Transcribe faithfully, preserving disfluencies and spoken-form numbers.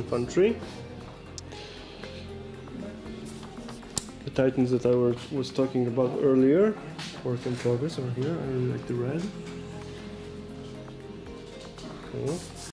infantry. The Titans that I were, was talking about earlier, work in progress over here. I really like the red. Cool.